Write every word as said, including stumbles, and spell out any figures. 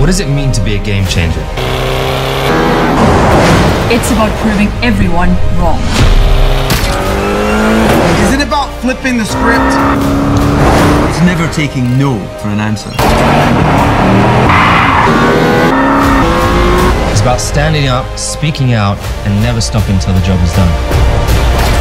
What does it mean to be a game changer? It's about proving everyone wrong. Is it about flipping the script? It's never taking no for an answer. It's about standing up, speaking out, and never stopping till the job is done.